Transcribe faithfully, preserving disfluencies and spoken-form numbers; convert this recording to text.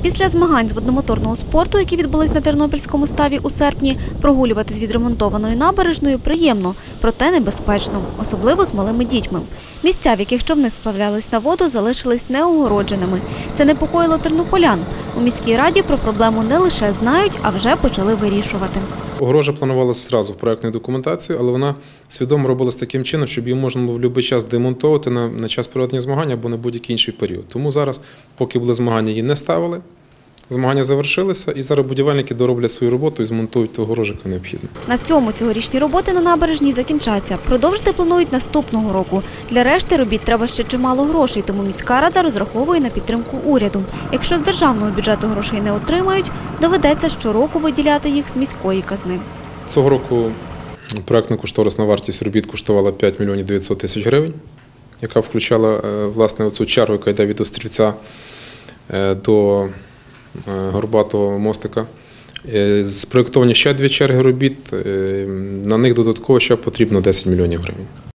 Після змагань з водномоторного спорту, які відбулись на Тернопільському ставі у серпні, прогулюватись відремонтованою набережною приємно, проте небезпечно, особливо з малими дітьми. Місця, в яких човни сплавлялись на воду, залишились неогородженими. Це непокоїло тернополян. У міській раді про проблему не лише знають, а вже почали вирішувати. Огорожа планувалася одразу в проєктній документації, але вона свідомо робилася таким чином, щоб її можна було в будь-який час демонтувати на, на час проведення змагань або на будь-який інший період. Тому зараз, поки були змагання, її не ставили. Змагання завершилися, і зараз будівельники дороблять свою роботу і змонтують ту огорожу, яка необхідна. На цьому цьогорічні роботи на набережній закінчаться. Продовжити планують наступного року. Для решти робіт треба ще чимало грошей, тому міська рада розраховує на підтримку уряду. Якщо з державного бюджету грошей не отримають, доведеться щороку виділяти їх з міської казни. Цього року проєктно-кошторисна вартість робіт коштувала п'ять мільйонів дев'ятсот тисяч гривень, яка включала власне оцю чергу, яка йде від Острівця до Горбатого мостика. Спроєктовані ще дві черги робіт, на них додатково ще потрібно десять мільйонів гривень.